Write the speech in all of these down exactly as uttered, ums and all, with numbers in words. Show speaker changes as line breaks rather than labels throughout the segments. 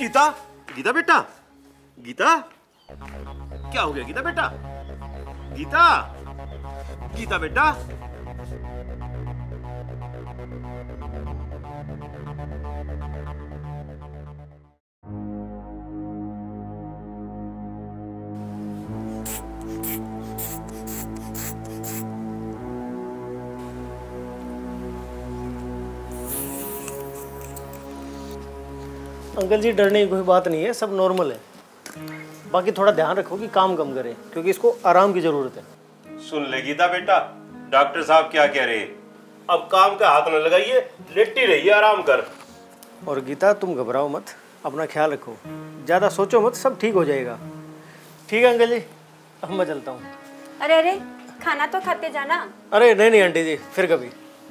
गीता, गीता बेटा, गीता क्या हो गया गीता बेटा? गीता, गीता बेटा।
अंकल जी डरने की कोई बात नहीं है, सब नॉर्मल है। बाकी थोड़ा ध्यान रखो कि काम कम करे, क्योंकि इसको आराम की जरूरत है।
सुन ले गीता बेटा, डॉक्टर साहब क्या कह रहे हैं, अब काम का हाथ न लगाइए, लेटी रहिए, आराम कर।
और गीता तुम घबराओ मत, अपना ख्याल रखो, ज़्यादा सोचो मत, सब ठीक हो जाएगा। ठीक है अंकल जी, अब मैं चलता हूँ।
अरे अरे खाना तो खाते जाना।
अरे नहीं नहीं आंटी जी, फिर कभी।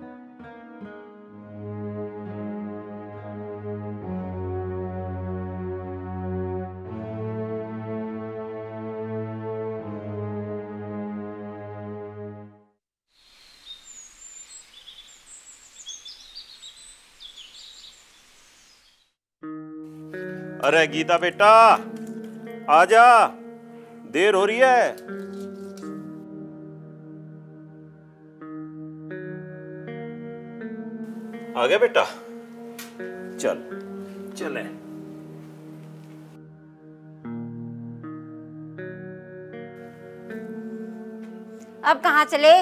अरे गीता बेटा आजा, देर हो रही है। आ गया बेटा, चल चले।
अब कहाँ चले?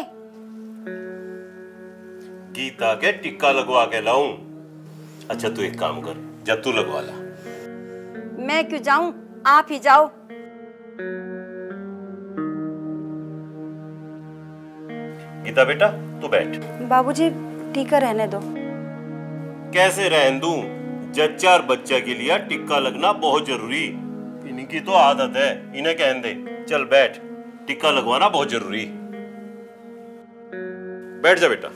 गीता के टिक्का लगवा के लाऊं। अच्छा तू एक काम कर, जब तू लगवा ला।
मैं क्यों जाऊं, आप ही जाओ।
गीता बेटा तू बैठ।
बाबूजी टीका रहने दो।
कैसे रहने दूं? जच्चा बच्चा के लिए टिक्का लगना बहुत जरूरी, इनकी तो आदत है, इन्हें कहने दे। चल बैठ, टिक्का लगवाना बहुत जरूरी। बैठ जा बेटा।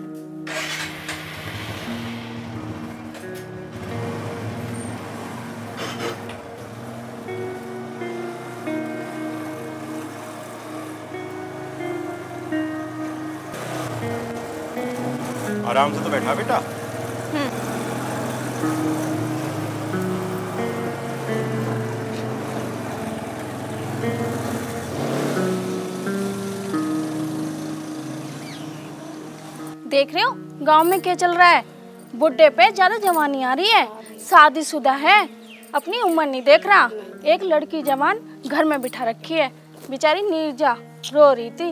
आराम से तो बैठा बेटा।
देख रहे हो गांव में क्या चल रहा है? बुढ़े पे ज्यादा जवानी आ रही है, शादीशुदा है, अपनी उम्र नहीं देख रहा। एक लड़की जवान घर में बिठा रखी है, बेचारी नीरजा रो रही थी।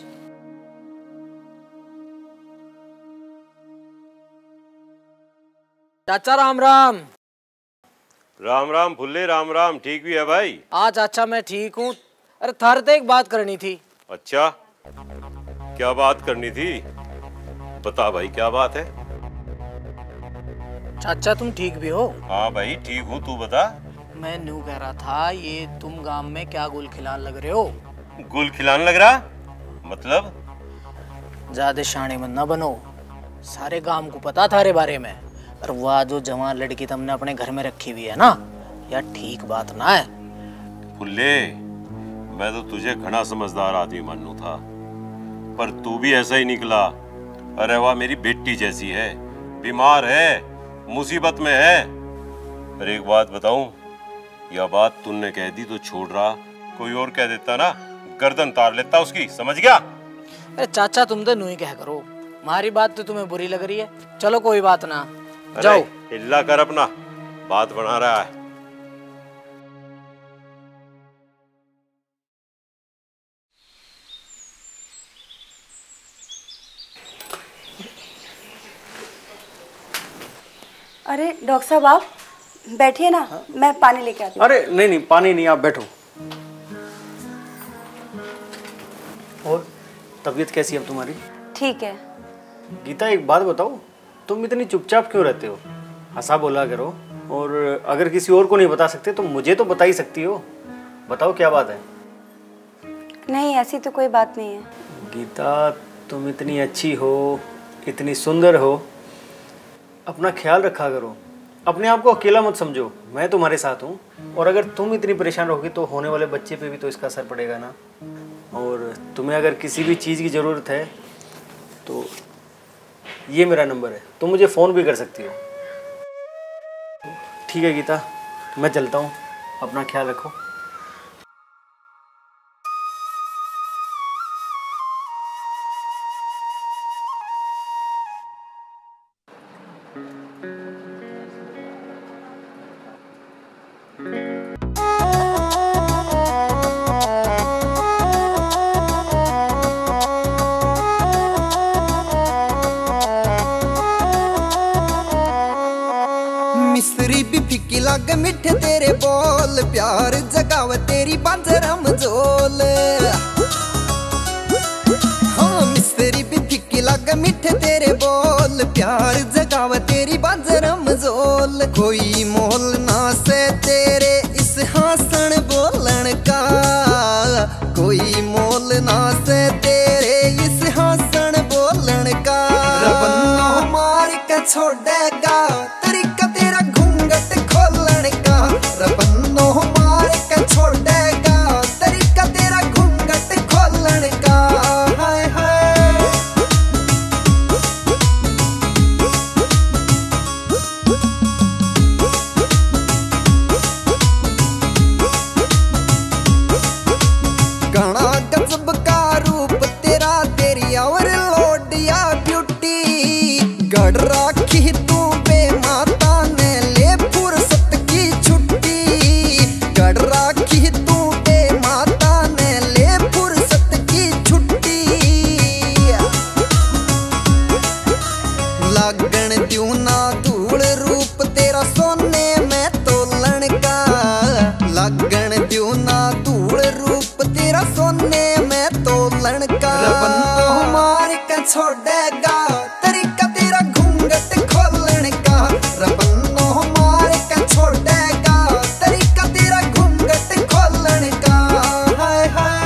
चाचा राम राम।
राम राम फुल्ले, राम राम। ठीक भी है भाई?
हाँ चाचा मैं ठीक हूँ। अरे थारे तो एक बात करनी थी।
अच्छा क्या बात करनी थी? बता भाई क्या बात है?
चाचा तुम ठीक भी हो?
हाँ भाई ठीक हूँ, तू बता।
मैं न्यू कह रहा था, ये तुम गांव में क्या गुल खिलाने लग रहे हो?
गुल खिलाने लग रहा मतलब?
ज्यादा शाणे मत ना बनो, सारे गांव को पता थारे बारे में। और वह जो जवान लड़की तुमने अपने घर में रखी हुई है ना, यह ठीक बात ना है।
फुल्ले मैं तो तुझे घना समझदार आदमी मानू था, पर तू भी ऐसा ही निकला। अरे वाह, मेरी बेटी जैसी है, बीमार है, मुसीबत में है। अरे एक बात बताऊं, यह बात तूने कह दी तो छोड़ रहा, कोई और कह देता ना गर्दन तार लेता उसकी, समझ गया?
अरे चाचा तुम तो नहीं कह करो, हमारी बात तो तुम्हें बुरी लग रही है। चलो कोई बात ना, जाओ।
हिल्ला कर अपना, बात बना रहा है।
अरे डॉक्टर साहब आप बैठिए ना, हाँ? मैं पानी लेके आती हूँ।
अरे नहीं नहीं पानी नहीं, आप बैठो। और तबीयत कैसी है अब तुम्हारी?
ठीक है।
गीता एक बात बताओ, तुम इतनी चुपचाप क्यों रहते हो? हंसा बोला करो, और अगर किसी और को नहीं बता सकते तो मुझे तो बता ही सकती हो। बताओ क्या बात है?
नहीं ऐसी तो कोई बात नहीं है।
गीता तुम इतनी अच्छी हो, इतनी सुंदर हो, अपना ख्याल रखा करो, अपने आप को अकेला मत समझो। मैं तुम्हारे साथ हूँ, और अगर तुम इतनी परेशान रहोगी तो होने वाले बच्चे पे भी तो इसका असर पड़ेगा ना। और तुम्हें अगर किसी भी चीज़ की ज़रूरत है तो ये मेरा नंबर है, तुम मुझे फ़ोन भी कर सकती हो। ठीक है गीता, मैं चलता हूँ, अपना ख्याल रखो।
मिस्री भी फीकी लग मिठे तेरे बोल, प्यार जगाव तेरी बांझरम झोल। हाँ मिस्री भी फीकी लग मिठे तेरे बोल, प्यार जगाव तेरी बांझरम झोल। कोई मोल ना से तेरे इस हासन बोलन का, कोई मोल ना से तेरे इस हासन बोलन का। रबन्नो मार के छोड़ेगा तरीका तेरा घूंघट खोलन का, रबन्नो मार के छोड़ेगा तरीका तेरा घूंघट खोलन का। हाय हाय घना गजब का रूप तेरा, तेरी और लोडिया ब्यूटी। गढ़ राखी तू बेमाता ने ले फुर्सत की छुट्टी, गढ़ राखी तू बेमाता ने ले फुर्सत की छुट्टी। लागण द्यू ना धूल रूप तेरा सोने में तोलन का, लागण द्यू ना धूल रूप तेरा सोने में तोलन का। रबन्नो मार के छोड़ेगा तरीका तेरा घूंघट खोलन का, रबन्नो मार के छोड़ेगा तरीका तेरा घूंघट खोलन का। हाय हाय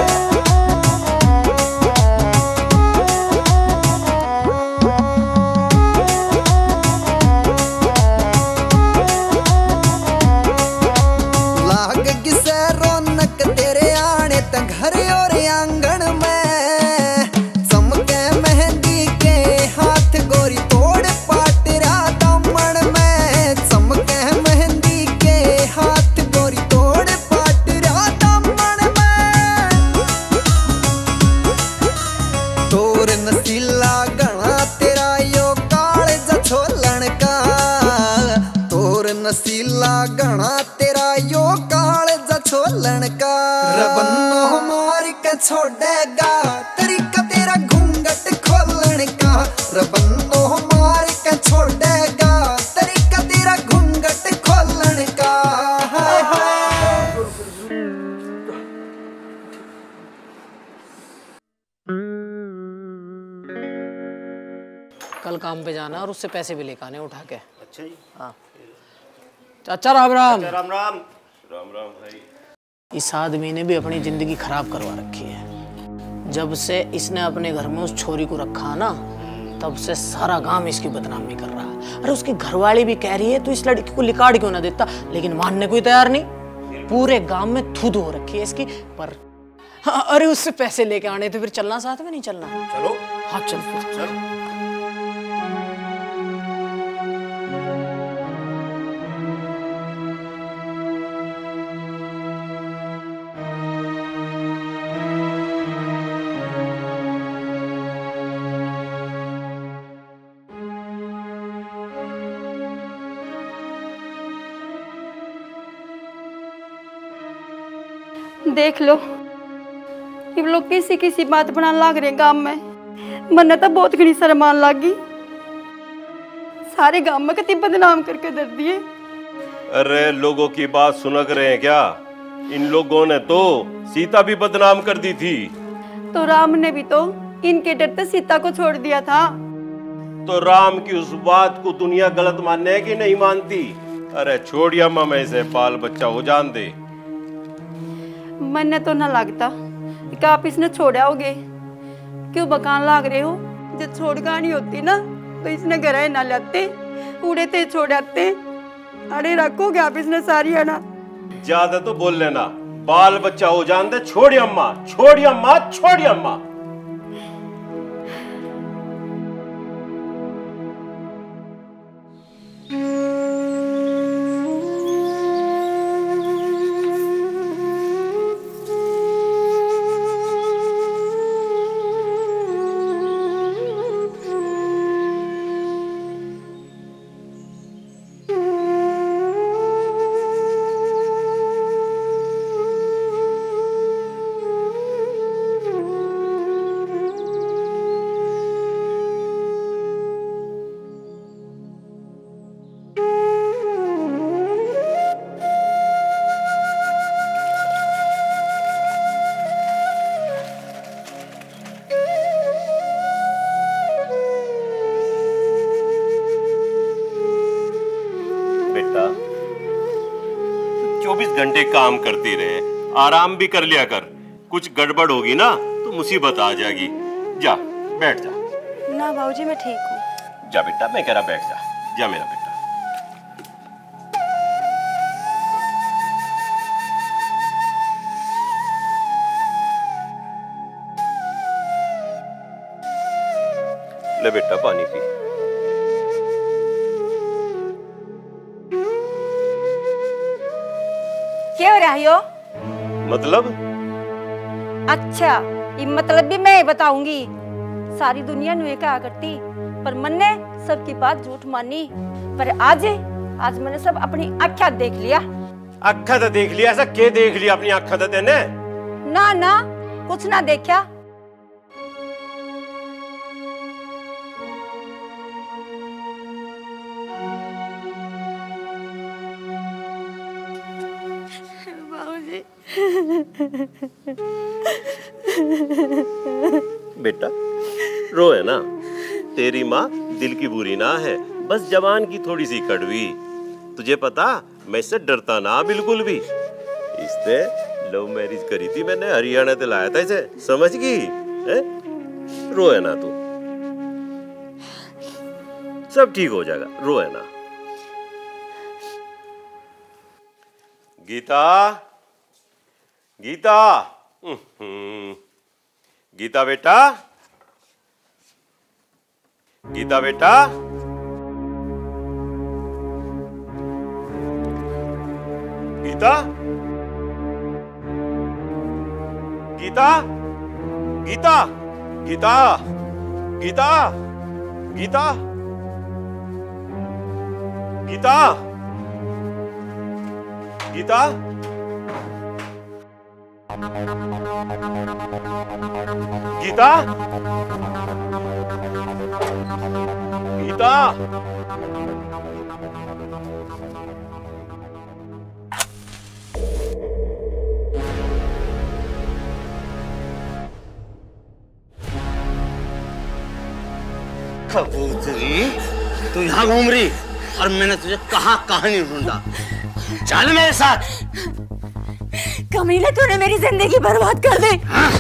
लाग किसे रौनक तेरे आने तक घर और आंगन में। चमके मेहंदी के हाथ गोरी तोड़ पाट रहा दामन में, चमके मेहंदी के हाथ गोरी तोड़ पाट रहा दामन में। तोर नसीला गणा तेरा यो काल जा छोलन का, तोर नसीला गणा तेरा यो काल जा छोलन का। रबन्नो मार के छोड़ेगा तरीका तेरा घूंघट खोलन का, रबन्नो मार के छोड़ेगा तरीका तेरा घूंघट खोलन का। हाय हाय
कल काम पे जाना और उससे पैसे भी लेकर आने उठा के।
अच्छा जी।
हाँ चाचा राम राम।
राम राम।
राम राम भाई।
इस आदमी ने भी अपनी जिंदगी खराब करवा रखी है। जब से इसने अपने घर में उस छोरी को रखा ना, तब से सारा गांव इसकी बदनामी कर रहा है। अरे उसकी घरवाली भी कह रही है तू इस लड़की को लिकाड़ क्यों ना देता, लेकिन मानने को तैयार नहीं। पूरे गांव में थू थू हो रखी है इसकी। पर हाँ, अरे उससे पैसे लेके आने थे, फिर चलना साथ में नहीं चलना?
चलो।
हाँ चल फिर चल।
देख लो ये लोग किसी किसी बात बना लाग रहे गांव में, मन्ने तो बहुत घनी शर्मान लागी। सारे गांव में कति बदनाम करके दर दिए।
अरे लोगों की बात सुनक रहे हैं क्या? इन लोगों ने तो सीता भी बदनाम कर दी थी।
तो राम ने भी तो इनके डरते सीता को छोड़ दिया था।
तो राम की उस बात को दुनिया गलत मानने है कि नहीं मानती? अरे छोड़िया मामा, इसे बाल बच्चा हो जान दे।
मन्ने तो ना लगता कि आप इसने छोड़ा होगे। क्यों बकान लाग रहे हो? जब छोड़ गानी होती ना तो इसने घर ना लाते, उड़े थे छोड़ाते। अरे रखोगे आप इसने सारी आना।
ज्यादा तो बोल लेना, बाल बच्चा हो जान दे। छोड़ी अम्मा, छोड़ी अम्मा, छोड़ी अम्मा। घंटे काम करती रहे, आराम भी कर लिया कर। कुछ गड़बड़ होगी ना तो मुसीबत आ जाएगी। जा बैठ जा।
ना बाबूजी मैं ठीक हूँ।
जा बेटा, मैं कह रहा बैठ जा। जा मेरा बेटा। ले बेटा पानी पी।
क्या हो रहा है यो?
मतलब?
अच्छा, ये मतलब भी मैं बताऊंगी। सारी दुनिया नुए कहा करती, पर मन ने सबकी बात झूठ मानी। पर आज आज मैंने सब अपनी आँखा देख लिया।
अखा तो देख लिया? ऐसा क्या देख लिया अपनी अखा तो तेने?
ना ना कुछ ना देखा। बाबूजी
बेटा रो है ना, तेरी माँ दिल की बुरी ना है, बस जवान की थोड़ी सी कड़वी। तुझे पता मैं इससे डरता ना बिल्कुल भी। इससे लव मैरिज करी थी मैंने, हरियाणा से लाया था इसे, समझ गई? रो है ना तू, सब ठीक हो जाएगा, रो है ना। गीता, गीता, गीता बेटा, गीता बेटा, गीता, गीता, गीता, गीता, गीता, गीता, गीता, गीता, गीता, गीता,
कबूतरी तू यहाँ घूम रही और मैंने तुझे कहाँ कहाँ नहीं ढूंढा। चल मेरे साथ।
कमीने तूने मेरी जिंदगी बर्बाद कर दी।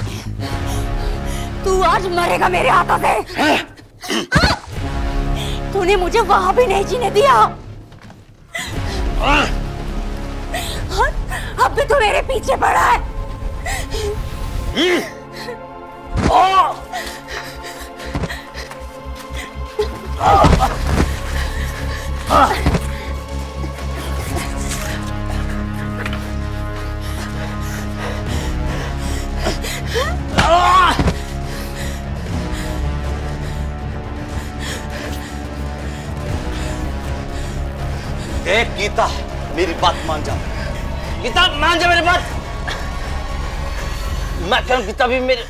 तू आज मरेगा मेरे हाथों से। तूने मुझे वहां भी नहीं जीने दिया। अब भी तू मेरे पीछे पड़ा है।
देख गीता, मेरी बात मान जा। गीता मान जा मेरी बात। मैं कह गीता भी मेरे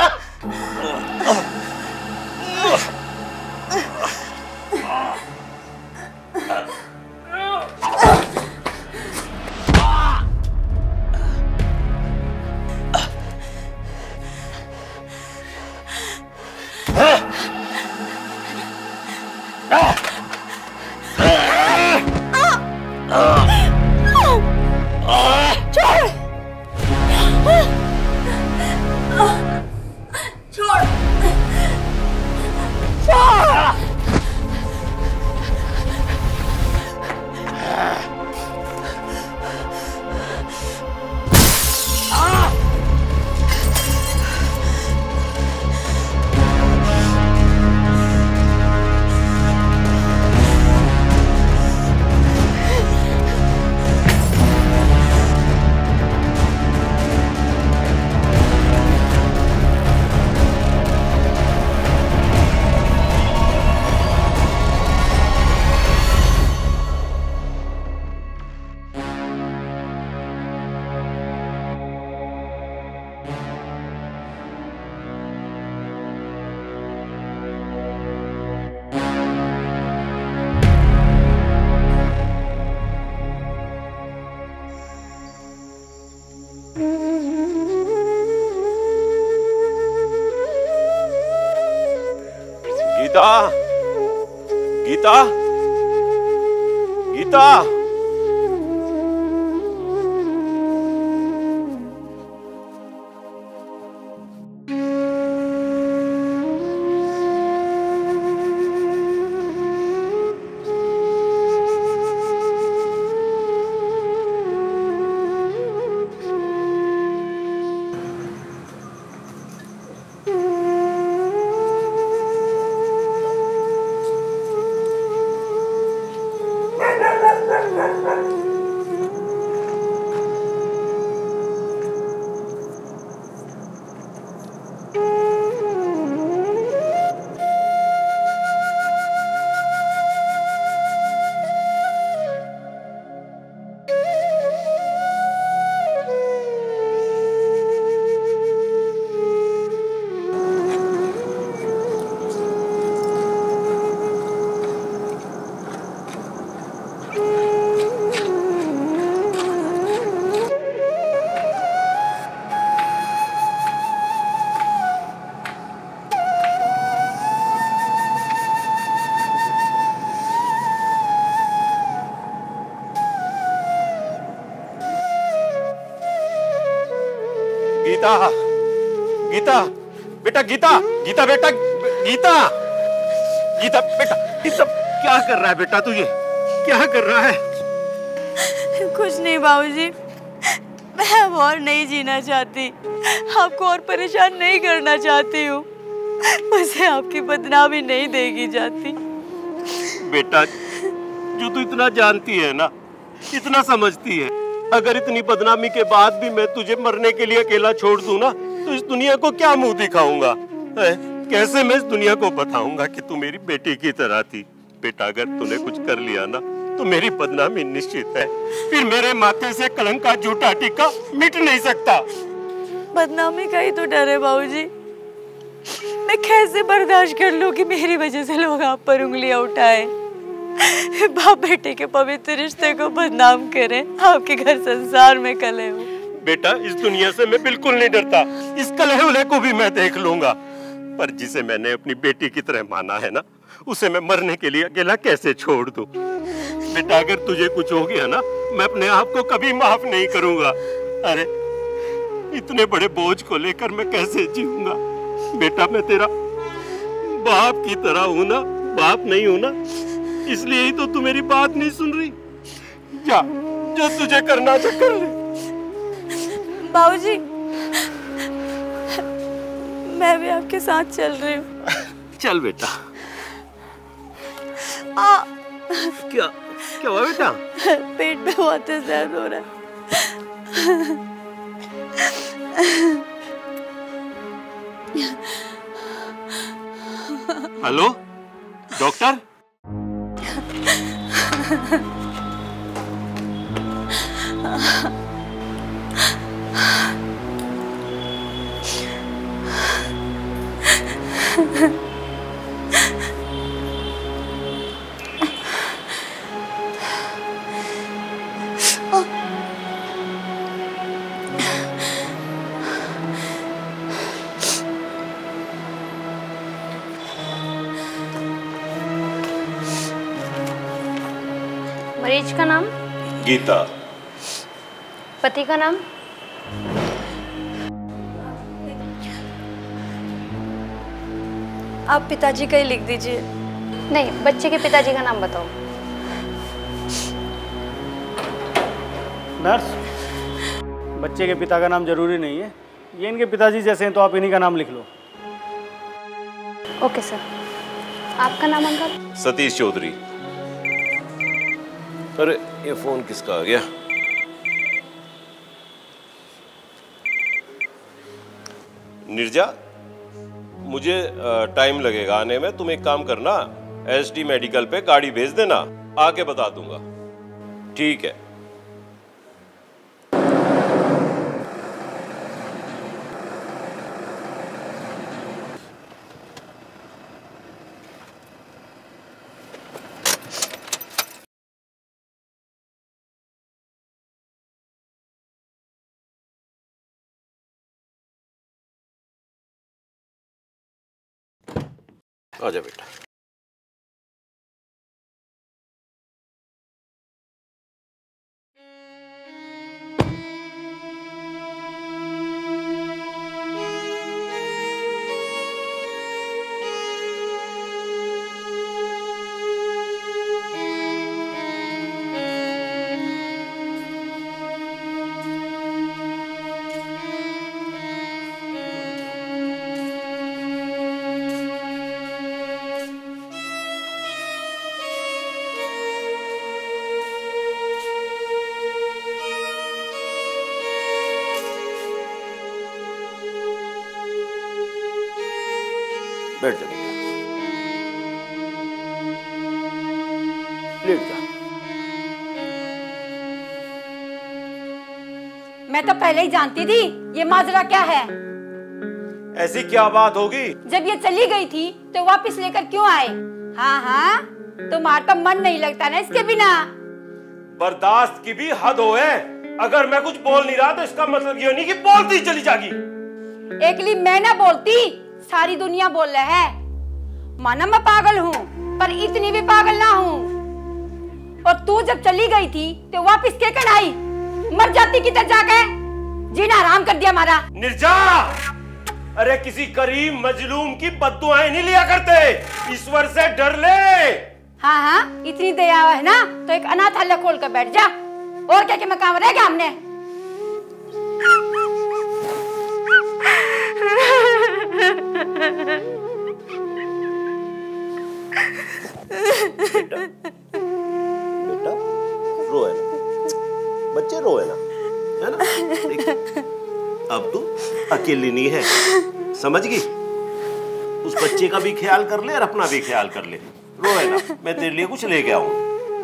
गीता, गीता, गीता, गीता, गीता बेटा, गीता, गीता बेटा, गीता, गीता बेटा, गीता क्या कर रहा है बेटा तू? ये क्या कर रहा है?
कुछ नहीं बाबूजी, मैं अब और नहीं जीना चाहती, आपको और परेशान नहीं करना चाहती हूँ, मुझे आपकी बदनामी नहीं देगी जाती।
बेटा जो तू इतना जानती है ना, इतना समझती है, अगर इतनी बदनामी के बाद भी मैं तुझे मरने के लिए अकेला छोड़ दूं ना, तो इस दुनिया को क्या मुंह दिखाऊंगा? कैसे मैं इस दुनिया को बताऊंगा कि तू मेरी बेटी की तरह थी? बेटा अगर तूने कुछ कर लिया ना तो मेरी बदनामी निश्चित है, फिर मेरे माथे से कलंक का झूठा टीका मिट नहीं सकता।
बदनामी का ही तो डर है बाबूजी, मैं कैसे बर्दाश्त कर लूं कि मेरी वजह से लोग आप पर उंगलियां उठाएं, बाप बेटे के पवित्र रिश्ते को बदनाम करें, आपके घर संसार में कलह हो।
बेटा इस दुनिया से मैं बिल्कुल नहीं डरता, इस कलह को भी मैं देख लूंगा, पर जिसे मैंने अपनी बेटी की तरह माना है ना, उसे मैं मरने के लिए अकेला कैसे छोड़ दूं? बेटा अगर तुझे कुछ हो गया ना, मैं अपने आप को कभी माफ नहीं करूंगा। अरे इतने बड़े बोझ को लेकर मैं कैसे जीऊंगा? बेटा मैं तेरा बाप की तरह हूं ना, बाप नहीं हूं ना, इसलिए ही तो तू मेरी बात नहीं सुन रही। जा, जो तुझे करना तो कर ले।
बाबूजी मैं भी आपके साथ चल रही हूँ।
चल बेटा।
आ,
क्या क्या हुआ बेटा?
पेट में बहुत दर्द हो रहा है।
Hello doctor?
मरीज का नाम?
गीता।
पति का नाम?
आप पिताजी का ही लिख दीजिए।
नहीं, बच्चे के पिताजी का नाम बताओ।
नर्स, बच्चे के पिता का नाम जरूरी नहीं है, ये इनके पिताजी जैसे हैं तो आप इन्हीं का नाम लिख लो।
Okay sir. आपका नाम अंकल?
सतीश चौधरी। अरे ये फोन किसका आ गया? निर्जा, मुझे टाइम लगेगा आने में, तुम एक काम करना, एसडी मेडिकल पे गाड़ी भेज देना, आके बता दूंगा। ठीक है। आजा बेटा। बैठ जा बेटा, लेट जा।
मैं तो पहले ही जानती थी ये माजरा क्या है।
ऐसी क्या बात होगी?
जब ये चली गई थी तो वापस लेकर क्यों आए? हाँ हाँ, तुम्हारा तो मन नहीं लगता ना इसके बिना।
बर्दाश्त की भी हद हो है। अगर मैं कुछ बोल नहीं रहा तो इसका मतलब ये नहीं कि बोलती चली जाएगी।
एकली मैं ना बोलती, सारी दुनिया बोल रहा है। माना मैं पागल हूँ, पर इतनी भी पागल ना हूँ। और तू जब चली गई थी तो वापस के कर आई? मर जाती किधर जाके? जीना हराम कर दिया हमारा।
निर्जा, अरे किसी करीम मजलूम की बद्दुआएं नहीं लिया करते, ईश्वर से डर ले।
हाँ हाँ, इतनी दया है ना तो एक अनाथालय खोल कर बैठ जा। और क्या क्या मकाम रह गया हमने।
बेटा, बेटा रोए ना, बच्चे रोए ना, है ना? देख, अब तू अकेली नहीं है, समझ गई? उस बच्चे का भी ख्याल कर ले और अपना भी ख्याल कर ले। रोए ना, मैं तेरे लिए कुछ लेके आऊंगा।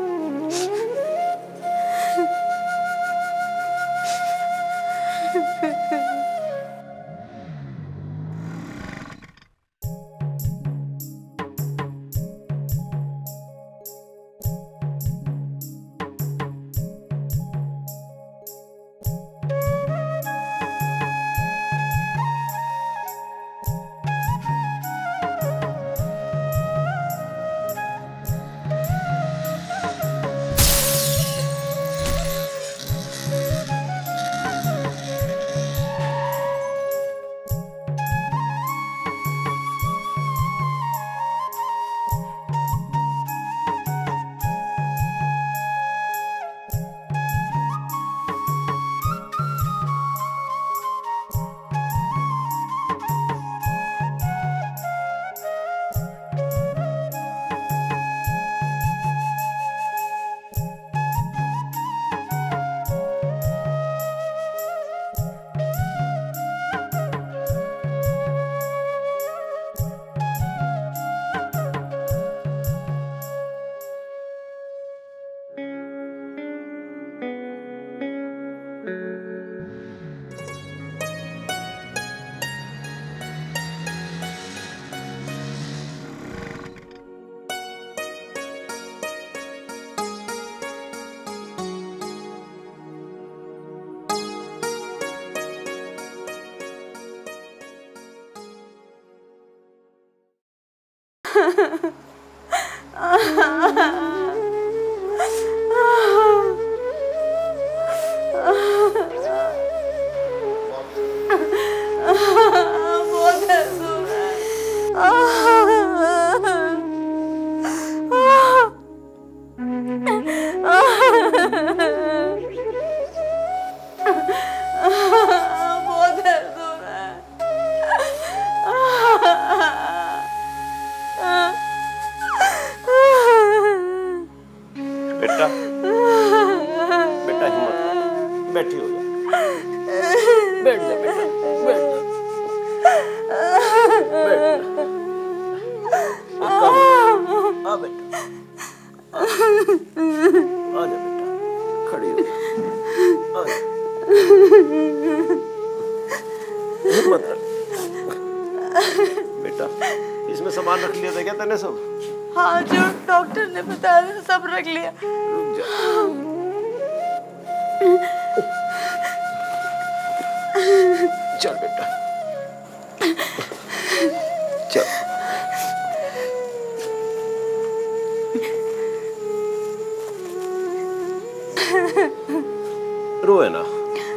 रोए ना,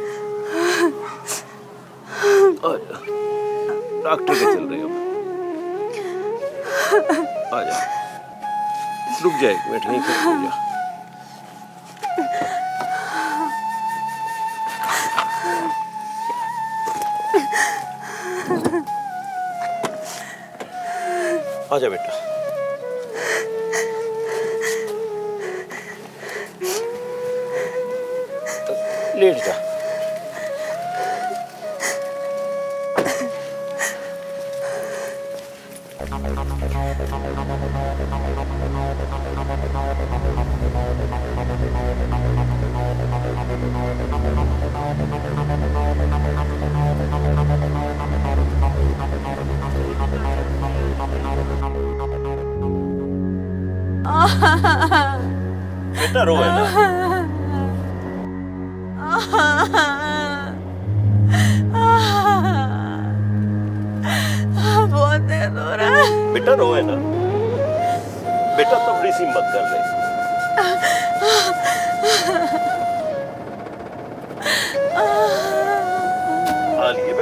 डॉक्टर के चल रही हो, आ जा, रुक जा एक मिनट, नहीं कर जा। आजा बेटा, लेट जा। बेटा रोए ना,
बहुत दर्द हो रहा है।
बेटा रोए ना, बेटा तफड़ी सी मत कर ले।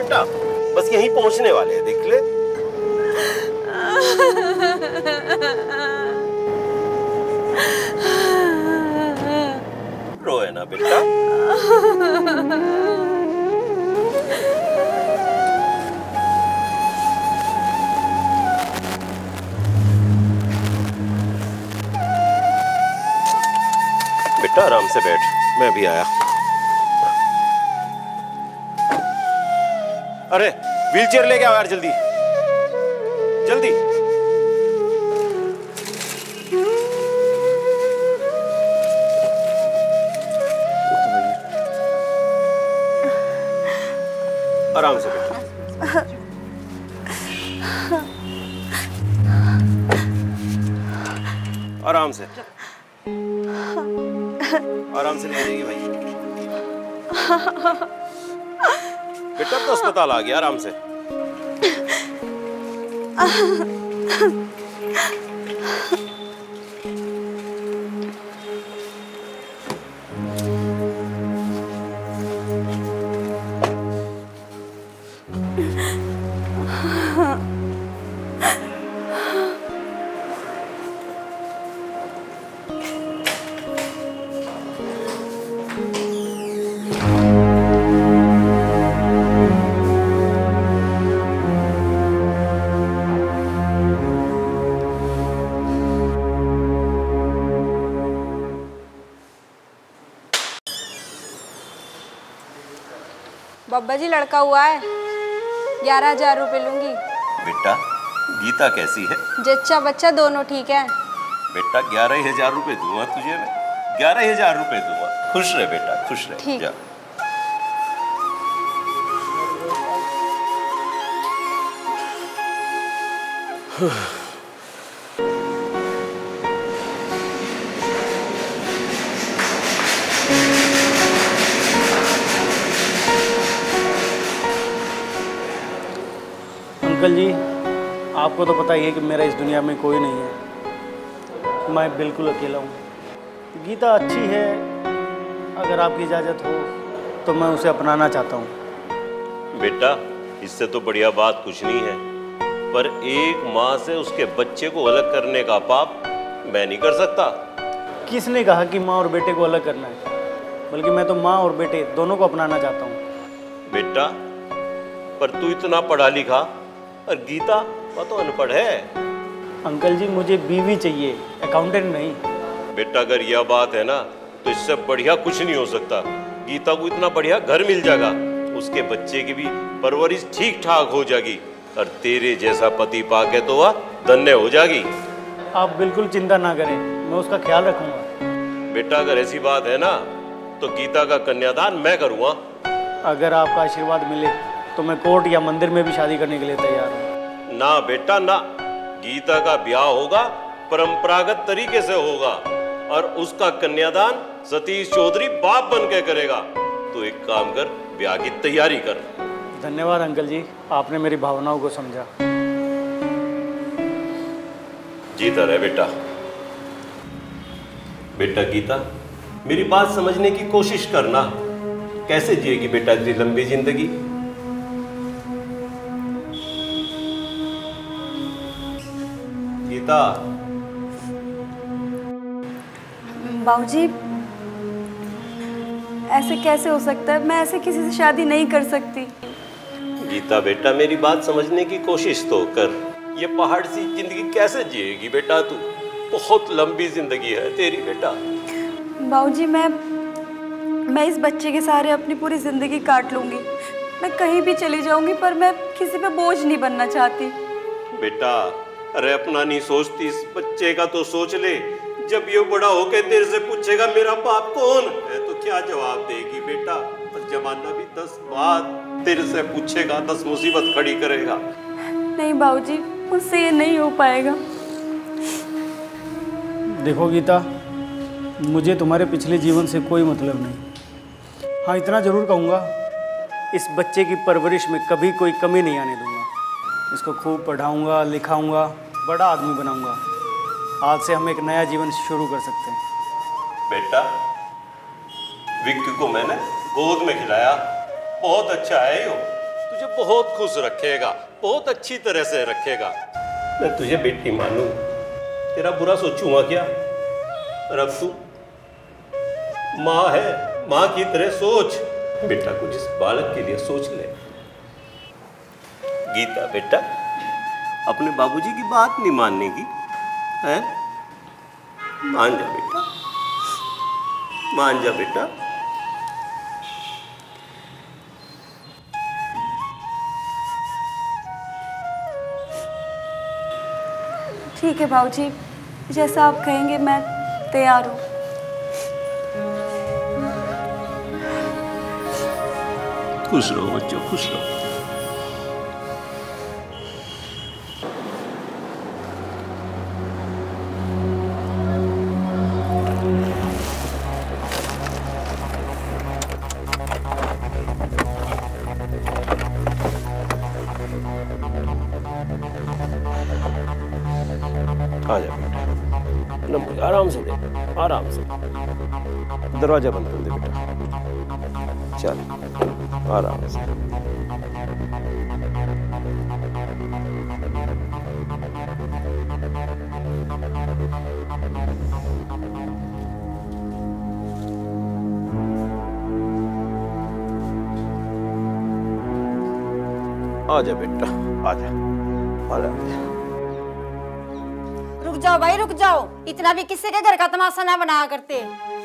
बेटा, बस यहीं पहुंचने वाले हैं, देख ले। रोए ना बेटा। बेटा आराम से बैठ, मैं भी आया। अरे व्हीलचेयर लेके आओ यार, जल्दी जल्दी। आराम से बैठो। आराम से आराम से ले जाइए भाई। बेटा तो अस्पताल आ गया, आराम से।
बब्बा जी लड़का हुआ है, ग्यारह हजार रुपये लूंगी।
बेटा गीता कैसी है?
जच्चा बच्चा दोनों ठीक है।
बेटा ग्यारह हजार रुपए दूंगा तुझे मैं, ग्यारह हजार रुपए दूंगा। खुश रहे बेटा, खुश रहे।
ठीक।
जा।
अंकल जी, आपको तो पता ही है कि मेरा इस दुनिया में कोई नहीं है, मैं बिल्कुल अकेला हूँ। गीता अच्छी है, अगर आपकी इजाज़त हो तो मैं उसे अपनाना चाहता हूँ।
बेटा इससे तो बढ़िया बात कुछ नहीं है, पर एक माँ से उसके बच्चे को अलग करने का पाप मैं नहीं कर सकता।
किसने कहा कि माँ और बेटे को अलग करना है? बल्कि मैं तो माँ और बेटे दोनों को अपनाना चाहता हूँ।
बेटा पर तू इतना पढ़ा लिखा और गीता वो तो अनपढ़ है।
अंकल जी मुझे बीवी चाहिए, अकाउंटेंट नहीं।
बेटा अगर यह बात है ना तो इससे बढ़िया कुछ नहीं हो सकता। गीता को इतना बढ़िया घर मिल जाएगा, उसके बच्चे की भी परवरिश ठीक ठाक हो जाएगी और तेरे जैसा पति पाके तो वह धन्य हो जाएगी।
आप बिल्कुल चिंता ना करें, मैं उसका ख्याल रखूंगा।
बेटा अगर ऐसी बात है ना तो गीता का कन्यादान मैं करूँगा।
अगर आपका आशीर्वाद मिले तो मैं कोर्ट या मंदिर में भी शादी करने के लिए तैयार हूँ।
ना बेटा ना, गीता का ब्याह होगा परंपरागत तरीके से होगा और उसका कन्यादान सतीश चौधरी बाप बन के करेगा। तो एक काम कर, ब्याह की तैयारी कर।
धन्यवाद अंकल जी, आपने मेरी भावनाओं को समझा।
जीता रहे बेटा। बेटा गीता मेरी बात समझने की कोशिश करना, कैसे जिएगी बेटा इतनी लंबी जिंदगी? गीता।
बाबूजी ऐसे कैसे हो सकता है? मैं ऐसे किसी से शादी नहीं कर सकती।
गीता बेटा मेरी बात समझने की कोशिश तो कर। ये पहाड़ सी जिंदगी कैसे जिएगी बेटा तू? बहुत लंबी जिंदगी है तेरी बेटा।
बाबूजी मैं मैं इस बच्चे के सहारे अपनी पूरी जिंदगी काट लूंगी। मैं कहीं भी चली जाऊंगी, पर मैं किसी पे बोझ नहीं बनना चाहती।
बेटा अरे अपना नहीं सोचती, इस बच्चे का तो सोच ले। जब ये बड़ा होके तेरे से पूछेगा मेरा बाप कौन है तो क्या जवाब देगी बेटा? और जमाना भी दस बात तेरे से पूछेगा, दस मुसीबत खड़ी करेगा।
नहीं बाबूजी, मुझसे ये नहीं हो पाएगा।
देखो गीता, मुझे तुम्हारे पिछले जीवन से कोई मतलब नहीं। हाँ इतना ज़रूर कहूँगा, इस बच्चे की परवरिश में कभी कोई कमी नहीं आने दूंगा। इसको खूब पढ़ाऊँगा, लिखाऊँगा, बड़ा आदमी बनाऊँगा। आज से हम एक नया जीवन शुरू कर सकते हैं।
बेटा विक्की को मैंने गोद में खिलाया, बहुत अच्छा है यो। तुझे बहुत खुश रखेगा, बहुत अच्छी तरह से रखेगा। मैं तुझे बेटी मानूं, तेरा बुरा सोचूंगा क्या? और अब तू माँ है, माँ की तरह सोच। बेटा कुछ इस बालक के लिए सोच ले। गीता बेटा, अपने बाबूजी की बात नहीं मानने की है? मान जा बेटा, मान जा बेटा।
ठीक है बाबूजी, जैसा आप कहेंगे मैं तैयार हूँ।
खुश रहो बच्चों, खुश रहो। आ जा बेटा, नंबर आराम से दे, आराम से। दरवाजा बंद कर दे बेटा। चल आराम से। आ जा बेटा, आ जा, आ जा।
रुक जाओ भाई, रुक जाओ। इतना भी किसी के घर का तमाशा ना बनाया करते।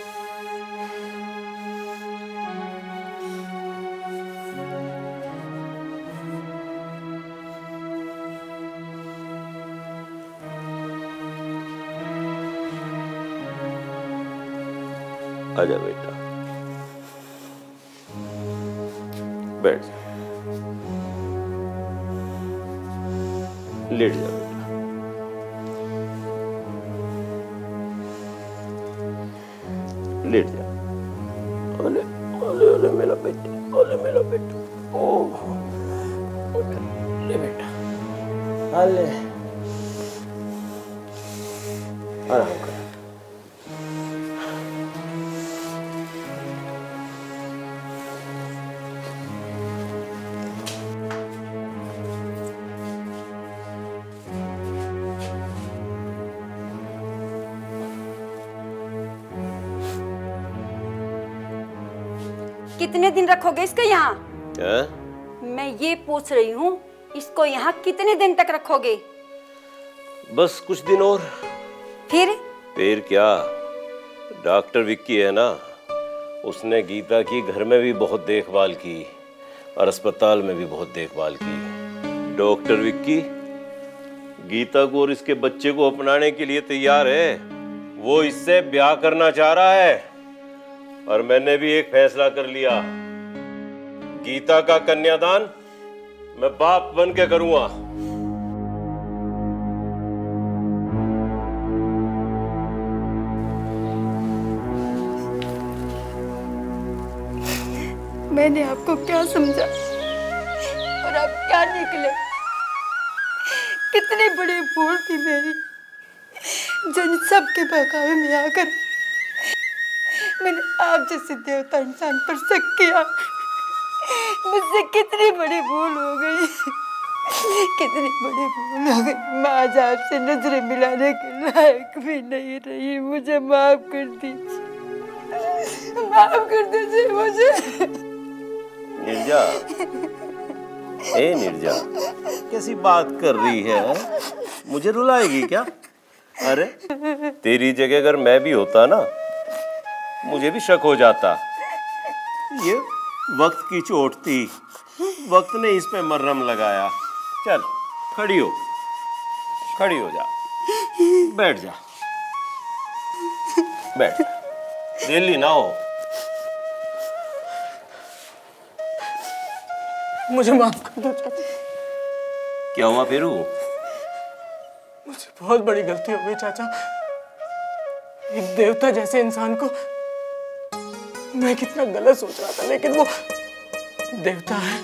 आजा बेटा, बैठ जा, लेट जा बेटा, लेट जा। ओले ओले ओले मेरा बेटा, ओले मेरा बेटा, ओह ले बेटा, अले आराम कर।
कितने दिन रखोगे इसको यहाँ?
क्या?
मैं ये पूछ रही हूँ, इसको यहाँ कितने दिन तक रखोगे?
बस कुछ दिन और।
फिर?
फिर क्या, डॉक्टर विक्की है ना, उसने गीता की घर में भी बहुत देखभाल की और अस्पताल में भी बहुत देखभाल की। डॉक्टर विक्की गीता को और इसके बच्चे को अपनाने के लिए तैयार है। वो इससे ब्याह करना चाह रहा है और मैंने भी एक फैसला कर लिया, गीता का कन्यादान मैं बाप बन के करूंगा।
मैंने आपको क्या समझा और आप क्या निकले? कितनी बड़ी भूल थी मेरी, जिन सब के बहकावे में आकर मैंने आप जैसे देवता इंसान पर शक किया। मुझसे कितनी बड़ी भूल हो गई, कितनी बड़ी भूल हो गई। मैं आज आपसे नजरें मिलाने के लायक भी नहीं रही। मुझे माफ कर दीजिए, माफ कर दीजिए मुझे।
निर्जा, ए निर्जा, कैसी बात कर रही है? मुझे रुलाएगी क्या? अरे तेरी जगह अगर मैं भी होता ना, मुझे भी शक हो जाता। ये वक्त की चोट थी, वक्त ने इस पे मरहम लगाया। चल खड़ी हो, खड़ी हो जा, बैठ जा, बैठ, दिल्ली ना हो।
मुझे माफ कर दो चाचा।
क्या हुआ फिरू?
मुझे बहुत बड़ी गलती हो गई चाचा। एक देवता जैसे इंसान को मैं कितना गलत सोच रहा था, लेकिन वो देवता है।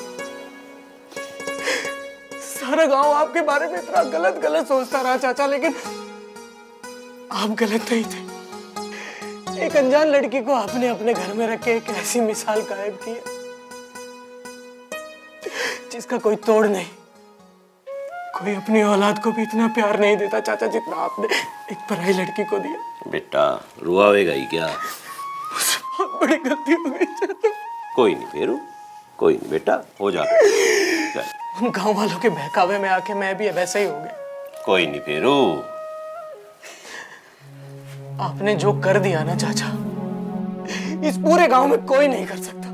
सारा गांव आपके बारे में इतना गलत गलत सोचता रहा चाचा, लेकिन आप गलत नहीं थे। एक अनजान लड़की को आपने अपने घर में रख के एक ऐसी मिसाल कायम की है जिसका कोई तोड़ नहीं। कोई अपनी औलाद को भी इतना प्यार नहीं देता चाचा जितना आपने एक पराई लड़की को दिया।
बेटा रुआवेगा ही क्या?
बहुत बड़ी गलती हो गई चाचा।
कोई नहीं फेरू, कोई नहीं बेटा, हो जा।
उन गांव वालों के बहकावे में आके मैं भी वैसा ही हो गया।
कोई नहीं फेरू।
आपने जो कर दिया ना चाचा, इस पूरे गांव में कोई नहीं कर सकता।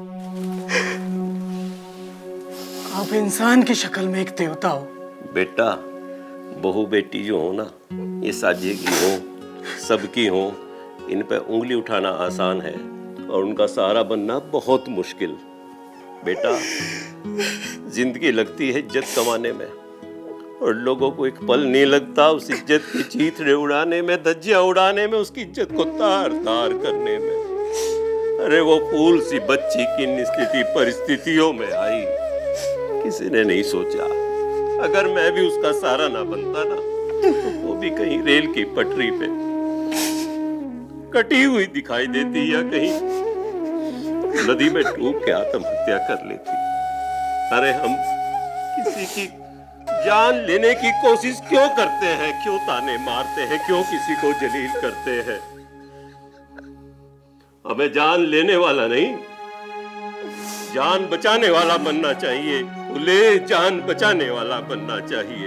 आप इंसान की शक्ल में एक देवता हो।
बेटा बहू बेटी जो हो ना, ये साझे की हो, सबकी हो, इन पे उंगली उठाना आसान है और उनका सहारा बनना बहुत मुश्किल। बेटा जिंदगी लगती है इज्जत कमाने में, और लोगों को एक पल नहीं लगता उस इज्जत की चीथड़े उड़ाने में, धज्जियां उड़ाने में, उसकी इज्जत को तार तार करने में। अरे वो फूल सी बच्ची किन स्थिति परिस्थितियों में आई, किसी ने नहीं सोचा। अगर मैं भी उसका सहारा ना बनता ना, तो वो भी कहीं रेल की पटरी पे कटी हुई दिखाई देती या कहीं नदी में डूब के आत्महत्या कर लेती। अरे हम किसी की जान लेने की कोशिश क्यों करते हैं, क्यों ताने मारते हैं, क्यों किसी को जलील करते हैं? हमें जान लेने वाला नहीं, जान बचाने वाला बनना चाहिए। खुले जान बचाने वाला बनना चाहिए।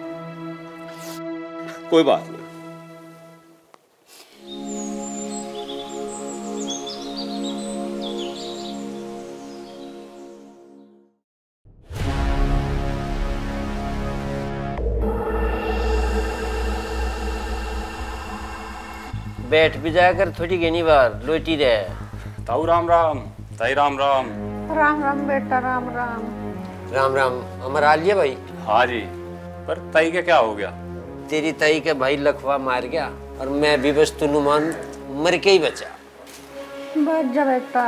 कोई बात नहीं।
बैठ भी जाकर थोड़ी घनी बार लोटी रहे।
ताऊ राम राम, ताई राम राम।
राम राम बेटा, राम राम।
राम राम। अमर आ लिया भाई?
हाँ जी। पर ताई का क्या हो गया?
तेरी ताई का भाई लखवा मार गया और मैं भी बस तुनुमान मर के ही बचा।
बैठ जा बेटा।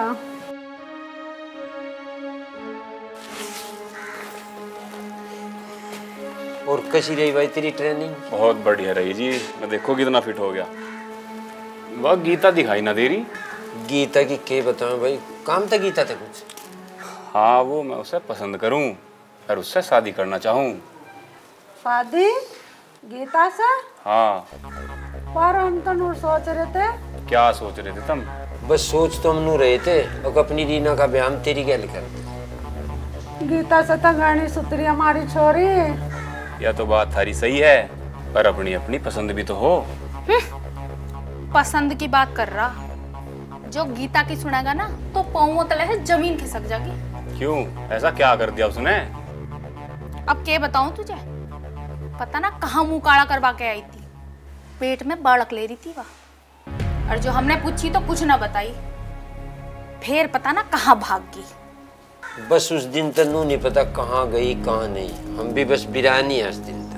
और कैसी रही भाई तेरी ट्रेनिंग?
बहुत बढ़िया रही जी। मैं देखो कितना फिट हो गया। वह गीता दिखाई ना दे रही।
गीता की क्या बताऊं भाई, काम था गीता था कुछ?
हाँ वो मैं उसे पसंद करूं और उससे शादी करना चाहूं।
शादी गीता से?
हाँ।
पर हम तो नूर सोच रहे थे।
क्या सोच रहे थे तुम?
बस सोच तो हम नू रहे थे और अपनी रीना का ब्याह तेरी क्या लिखा।
गीता से तो गानी सुतरी हमारी छोरी।
यह तो बात थारी सही है, पर अपनी अपनी पसंद भी तो हो।
पसंद की बात कर रहा, जो गीता की सुनेगा ना तो पाँव तले है जमीन खिसक जाएगी।
क्यों, ऐसा क्या कर दिया उसने?
अब क्या बताऊं तुझे, पता ना कहाँ मुंह काला करवा के आई थी, पेट में बालक ले रही थी वह, और जो हमने पूछी तो कुछ ना बताई, फिर पता ना कहाँ भाग गई।
बस उस दिन तो नू नहीं पता कहाँ गई कहाँ नहीं, हम भी बस बिरानी है उस दिन तक।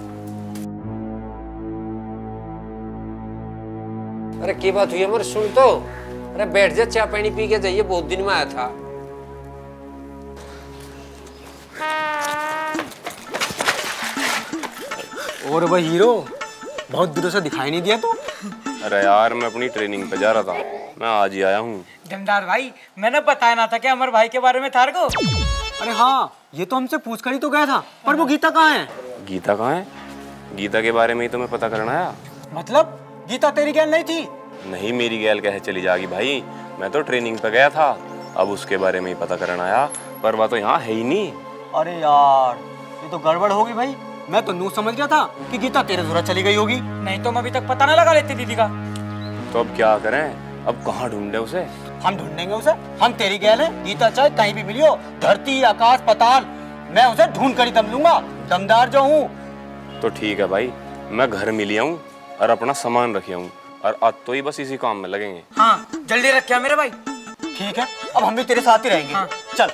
अरे क्या बात हुई अमर, सुन तो। अरे बैठ जा, चाय पानी पी के जाइए, बहुत दिन में आया था।
और भाई हीरो, बहुत दिनों से दिखाई नहीं दिया तो।
अरे यार मैं अपनी ट्रेनिंग पे जा रहा था, मैं आज ही आया हूँ।
जमदार भाई, मैंने बताया ना था कि अमर भाई के बारे में थार को। अरे हाँ, ये तो हमसे पूछ कर ही तो गया था, पर वो गीता कहाँ है?
गीता कहाँ है? गीता के बारे में ही तो मैं पता करना आया।
मतलब गीता तेरी गैल नहीं थी?
नहीं, मेरी गैल कैसे चली जाएगी भाई, मैं तो ट्रेनिंग पे गया था, अब उसके बारे में ही पता करना आया, पर वह तो यहाँ है ही नहीं।
अरे यार, ये तो गड़बड़ होगी भाई। मैं तो नू समझ गया था कि गीता तेरे दूर चली गई होगी, नहीं तो मैं अभी तक पता ना लगा लेती दीदी का।
तो अब क्या करें, अब कहाँ ढूंढे उसे?
हम ढूंढेंगे उसे, हम तेरी गैल है। गीता चाहे कहीं भी मिली हो, धरती आकाश पताल, मैं उसे ढूंढ कर ही दम लूंगा, दमदार जो हूँ।
तो ठीक है भाई, मैं घर मिली हूँ और अपना सामान रखी हूँ, और आज तो ही बस इसी काम में लगेंगे।
हाँ जल्दी रख क्या मेरे भाई। ठीक है, अब हम भी तेरे साथ ही रहेंगे। हाँ। चल।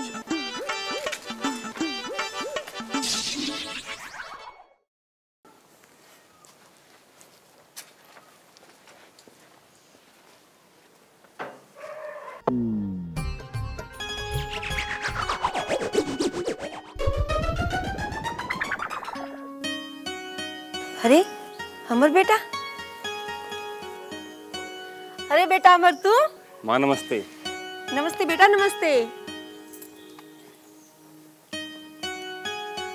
अरे अमर बेटा, अरे बेटा अमर तू।
माँ नमस्ते।
नमस्ते बेटा, नमस्ते।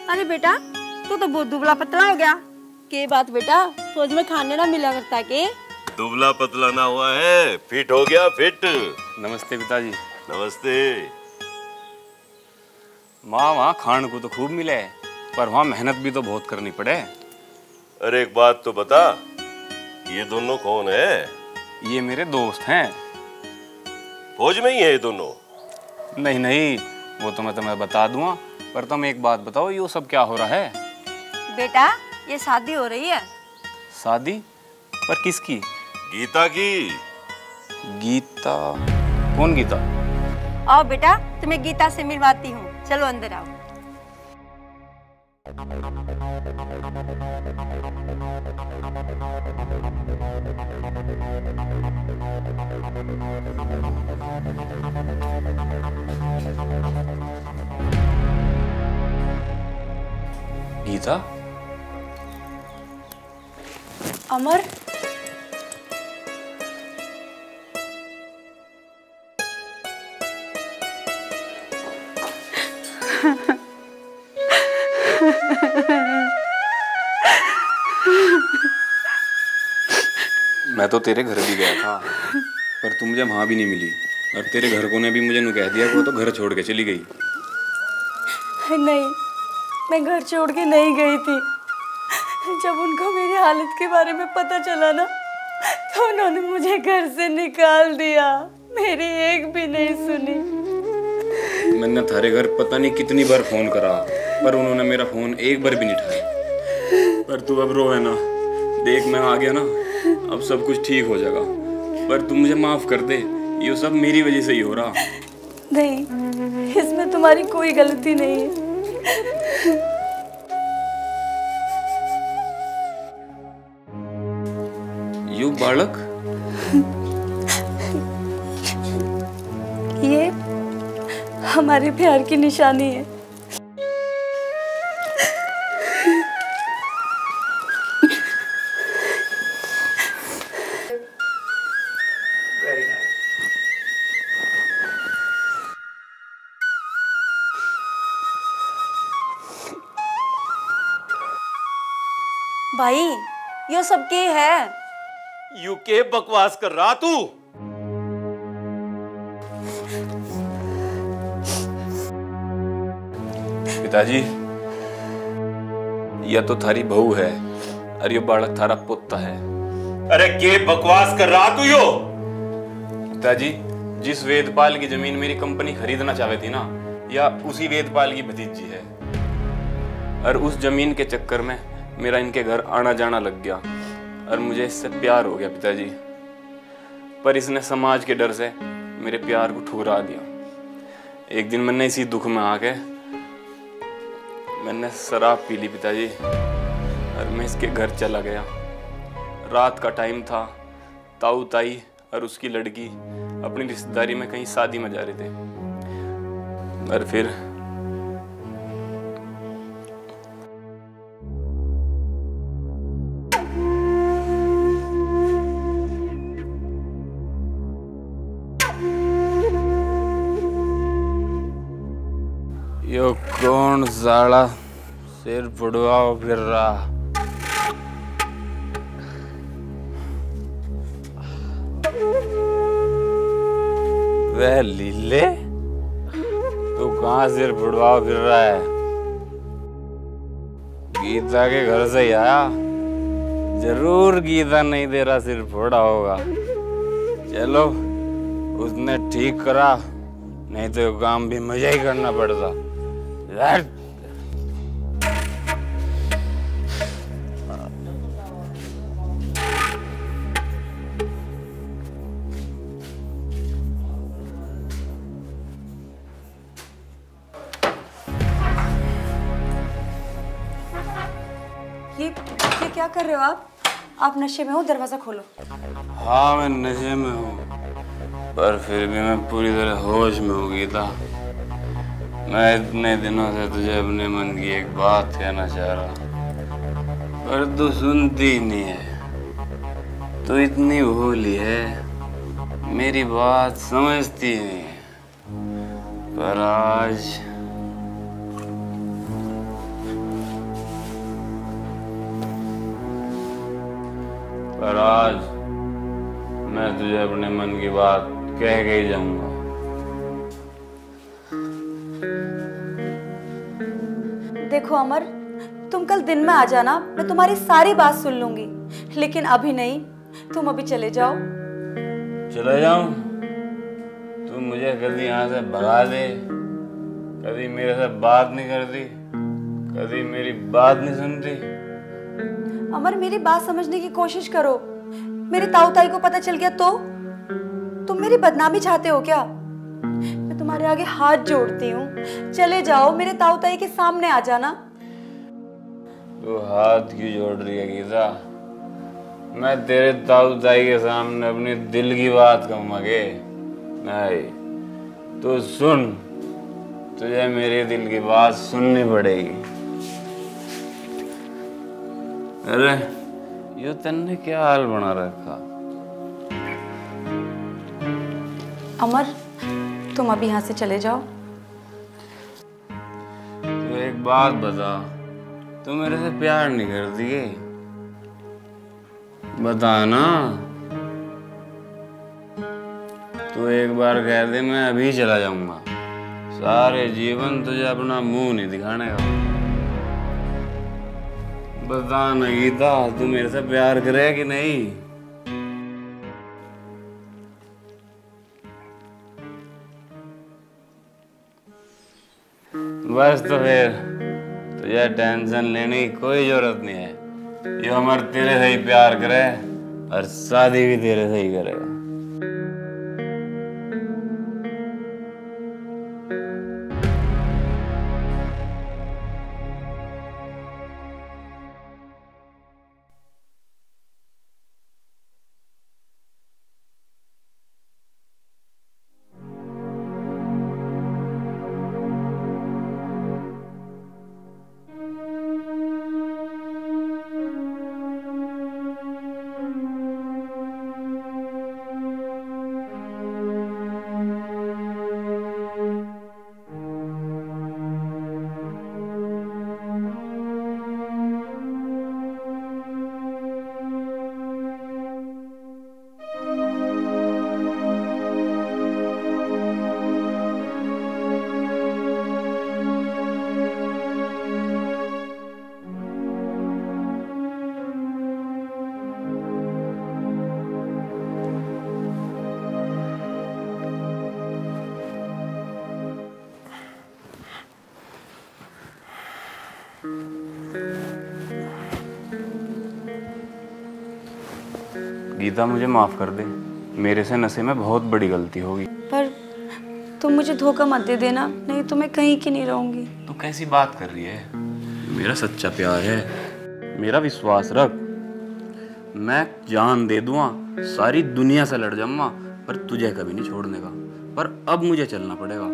अरे बेटा तू तो बहुत दुबला पतला हो गया। के बात बेटा, फौज में खाने ना मिला करता के?
दुबला पतला ना हुआ है, फिट हो गया फिट।
नमस्ते पिताजी।
नमस्ते।
माँ वहाँ खान को तो खूब मिले, पर वहाँ मेहनत भी तो बहुत करनी पड़े।
अरे एक बात तो बता, ये दोनों कौन है?
ये मेरे दोस्त हैं।
फौज में ही है ये दोनों?
नहीं नहीं, वो तो मैं तुम्हें बता दूंगा, पर तुम एक बात बताओ, ये सब क्या हो रहा है?
बेटा ये शादी हो रही है।
शादी? पर किसकी?
गीता की।
गीता? कौन गीता?
आओ बेटा, तुम्हें गीता से मिलवाती हूँ, चलो अंदर आओ।
गीता?
अमर,
मैं तो तेरे घर भी गया था, पर तू मुझे वहां भी नहीं मिली, और तेरे घर को ने भी मुझे नु कह दिया कि वो तो घर छोड़ के चली गई।
नहीं, मैं घर छोड़ के नहीं गई थी। जब उनको मेरी हालत के बारे में पता चला ना, तो उन्होंने मुझे घर से निकाल दिया, मेरी एक भी नहीं सुनी।
मैंने थारे घर पता नहीं कितनी बार फोन करा, पर उन्होंने मेरा फोन एक बार भी नहीं उठाया। पर तू अब रो है ना, देख मैं आ गया ना, अब सब कुछ ठीक हो जाएगा। पर तू मुझे माफ कर दे, ये सब मेरी वजह से ही हो रहा।
नहीं, इसमें तुम्हारी कोई गलती नहीं है।
यू बालक?
ये हमारे प्यार की निशानी है।
भाई यो सब के है?
यू के बकवास कर रहा तू?
पिताजी, यह तो थारी बहू है, और ये बालक थारा पुत्र है।
अरे के बकवास कर रहा तू यो?
पिताजी, जिस वेदपाल की जमीन मेरी कंपनी खरीदना चाहती थी ना, या उसी वेदपाल की भतीजी है, और उस जमीन के चक्कर में मेरा इनके घर आना जाना लग गया, और मुझे इससे प्यार हो गया पिताजी। पर इसने समाज के डर से मेरे प्यार को ठुकरा दिया। एक दिन मैंने इसी दुख में आके मैंने शराब पी ली पिताजी, और मैं इसके घर चला गया। रात का टाइम था, ताऊ ताई और उसकी लड़की अपनी रिश्तेदारी में कहीं शादी में जा रहे थे, और फिर यो कौन साला सिर फुड़वाओ फिर रहा? वह लीले, तू कहाँ सिर फुड़वाओ फिर रहा है? गीता के घर से ही आया? जरूर गीता नहीं दे रहा सिर फोड़ा होगा। चलो उसने ठीक करा, नहीं तो काम भी मुझे ही करना पड़ता।
ये ये क्या कर रहे हो आप? आप नशे में हो, दरवाजा खोलो।
हाँ मैं नशे में हूँ, पर फिर भी मैं पूरी तरह होश में हो गई था। मैं इतने दिनों से तुझे अपने मन की एक बात कहना चाह रहा, पर तू सुनती नहीं है। तू इतनी भोली है, मेरी बात समझती नहीं है। पर आज पर आज मैं तुझे अपने मन की बात कह के ही जाऊंगा।
देखो अमर, तुम कल दिन में आ जाना, मैं तुम्हारी सारी बात सुन लूंगी, लेकिन अभी नहीं। तुम अभी चले जाओ।
चले जाऊं? तुम मुझे कभी यहाँ से भगा दे, कभी मेरे से बात नहीं करती, कभी मेरी बात नहीं सुनती।
अमर, मेरी बात समझने की कोशिश करो। मेरे ताऊ ताई को पता चल गया तो? तुम मेरी बदनामी चाहते हो क्या? मैं तुम्हारे आगे हाथ जोड़ती हूँ, चले जाओ, मेरे ताऊ ताई के सामने आ जाना।
तू हाथ क्यों जोड़ रही है गीता? मैं तेरे ताऊ ताई के सामने अपनी दिल की बात कहूँगा के? नहीं, तू सुन, तुझे मेरे दिल की बात सुननी पड़ेगी। अरे ये तन्ने क्या हाल बना रखा?
अमर, तुम अभी यहाँ से चले जाओ।
तू एक बात बता, तू मेरे से प्यार नहीं करती है? बता ना। तू एक बार कह दे, मैं अभी चला जाऊंगा। सारे जीवन तुझे अपना मुंह नहीं दिखाने का। बता ना गीता, तू मेरे से प्यार करे कि नहीं? बस तो फिर तुझे टेंशन लेने की कोई जरूरत नहीं है। ये अमर तेरे से ही प्यार करे और शादी भी तेरे से ही करेगा। गीता, मुझे माफ कर दे, मेरे से नशे में बहुत बड़ी गलती होगी।
पर तुम मुझे धोखा मत दे देना, नहीं तो मैं कहीं की नहीं रहूंगी।
तू कैसी बात कर रही है? मेरा सच्चा प्यार है, मेरा विश्वास रख। मैं जान दे दूंगा, सारी दुनिया से लड़ जाऊंगा, पर तुझे कभी नहीं छोड़ने का। पर अब मुझे चलना पड़ेगा।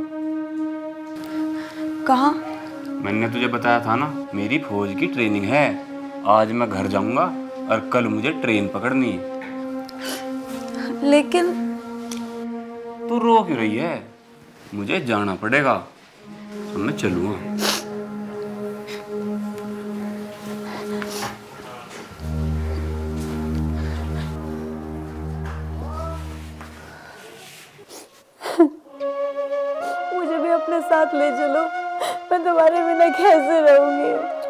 कहाँ?
मैंने तुझे बताया था ना, मेरी फौज की ट्रेनिंग है। आज मैं घर जाऊंगा और कल मुझे ट्रेन पकड़नी है।
लेकिन
तू रो क्यों रही है? मुझे जाना पड़ेगा, अब मैं चलूंगा।
मुझे भी अपने साथ ले चलो, मैं तुम्हारे बिना कैसे रहूंगी?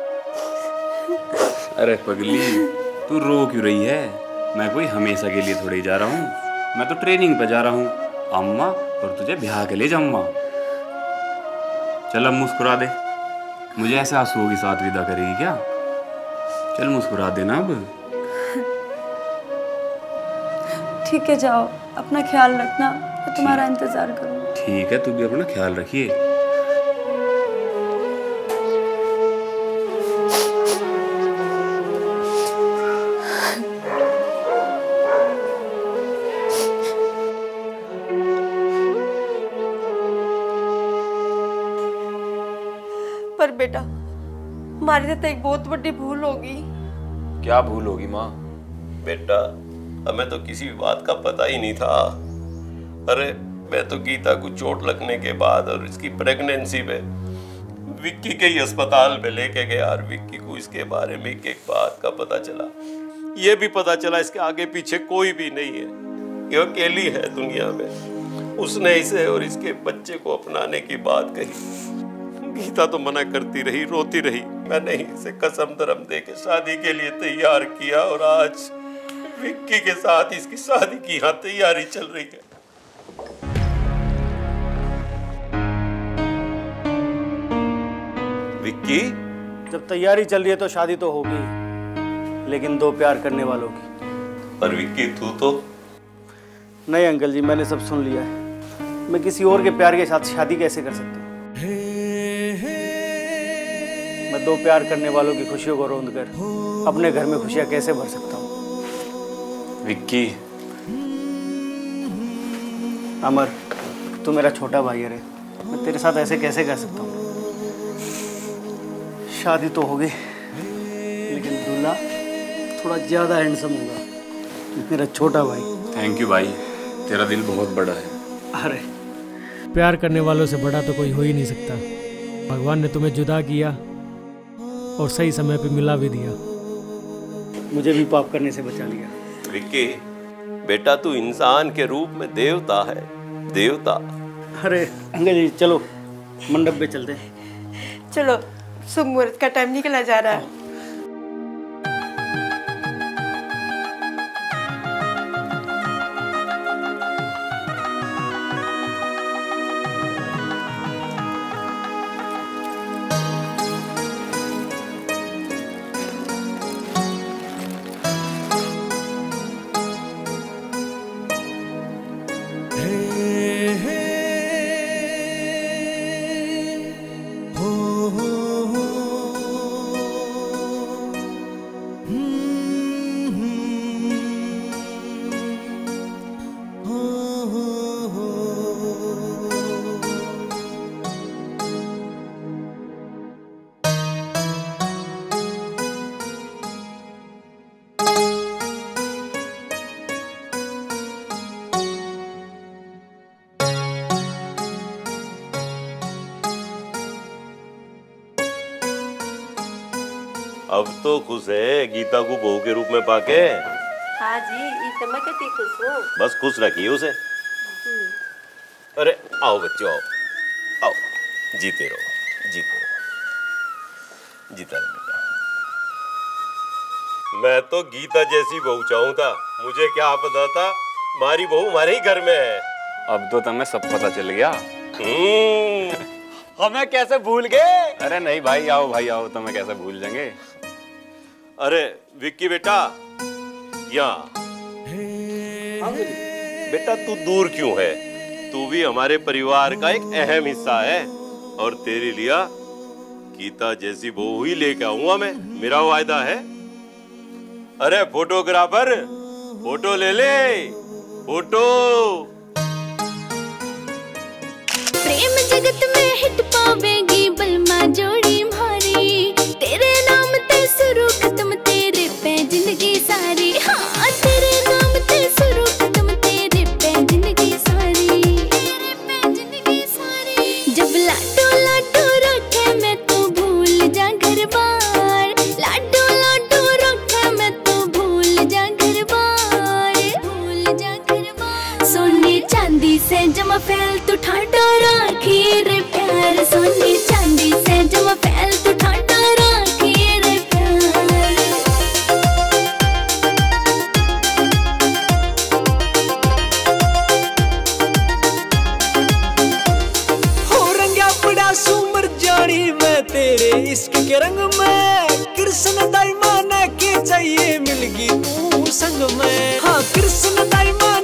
अरे पगली, तू रो क्यों रही है? मैं कोई हमेशा के लिए थोड़ी जा रहा हूँ, मैं तो ट्रेनिंग पे जा रहा हूँ। अम्मा और तुझे ब्याह के लिए जाऊंगा। चल अब मुस्कुरा दे, मुझे ऐसे आंसुओं के साथ विदा करेगी क्या? चल मुस्कुरा देना अब।
ठीक है, जाओ, अपना ख्याल रखना, मैं तुम्हारा इंतजार करूँगी।
ठीक है, तू भी अपना ख्याल रखिए।
पर बेटा, हमारी तो एक बहुत बड़ी भूल होगी।
क्या भूल होगी माँ? बेटा, हमें तो किसी बात का पता ही नहीं था। अरे मैं तो गीता को चोट लगने के बाद और इसकी प्रेगनेंसी में विक्की के ही अस्पताल में लेके गया और विक्की को इसके बारे में एक एक बात का पता चला। ये भी पता चला इसके आगे पीछे कोई भी नहीं है, ये अकेली है दुनिया में। उसने इसे और इसके बच्चे को अपनाने की बात कही। गीता तो मना करती रही, रोती रही। मैंने इसे कसम धर्म दे के शादी के लिए तैयार किया और आज विक्की के साथ इसकी शादी की यहाँ तैयारी चल रही है। विक्की,
जब तैयारी चल रही है तो शादी तो होगी, लेकिन दो प्यार करने वालों की।
और विक्की तू तो?
नहीं अंकल जी, मैंने सब सुन लिया है। मैं किसी और के प्यार के साथ शादी कैसे कर सकता हूँ? मैं दो प्यार करने वालों की खुशियों को रोंद कर अपने घर में खुशियाँ कैसे भर सकता हूँ?
विक्की।
अमर, तू मेरा छोटा भाई है रे, मैं तेरे साथ ऐसे कैसे कर सकता हूँ? शादी तो हो गई, लेकिन दूल्हा थोड़ा ज्यादा हैंडसम होगा, मेरा छोटा भाई।
थैंक यू भाई, तेरा दिल बहुत बड़ा है।
अरे प्यार करने वालों से बड़ा तो कोई हो ही नहीं सकता। भगवान ने तुम्हें जुदा किया और सही समय पे मिला भी दिया। मुझे भी पाप करने से बचा लिया।
विक्की बेटा, तू इंसान के रूप में देवता है, देवता।
अरे अंकल जी, चलो मंडप पे चलते हैं।
चलो, शुभ मुहूर्त का टाइम निकला जा रहा है।
अब तो खुश है गीता को बहू के रूप में पाके।
हाँ जी, तो मैं कितनी खुश हूँ।
बस खुश रखिए उसे। अरे आओ बच्चों, आओ आओ, जीते रहो, जीते रहो, जीता रहो बेटा। मैं तो गीता जैसी बहू चाहूँ था, मुझे क्या पता था हमारी बहू हमारे ही घर में है।
अब तो तुम्हें सब पता चल गया।
हमें कैसे भूल गए?
अरे नहीं भाई, आओ भाई आओ, तुम्हें कैसे भूल जाएंगे।
अरे विक्की बेटा, यहाँ बेटा तू दूर क्यों है? तू भी हमारे परिवार का एक अहम हिस्सा है और तेरे लिए गीता जैसी बहू ही लेके आऊंगा मैं, मेरा वायदा है। अरे फोटोग्राफर, फोटो ले ले, फोटो।
प्रेम जगत में हिट पावेगी बलमा जोड़ी मारी, तेरे नाम ते शुरू खत्म तेरे पे जिंदगी सारी। हाँ तेरे नाम ते शुरू खत्म तेरे पे जिंदगी सारी, तेरे पे जिंदगी सारी। जब लाडो लाडो रखे मैं तो भूल जा घर बार, लाडो लाडो रखे मैं तो भूल जा घर बार, भूल जा घर बार। सोने चांदी से जमा फैल तू ठाडा राखी रे प्यार, सोने चांदी से जमा फैल तू ठाडा राखी रे प्यार।
हो रंगा पड़ा सुमर जानी मैं तेरे इश्क के रंग में, कृष्ण दाई माना के चाहिए मिलगी तू संग में। हाँ कृष्ण दाई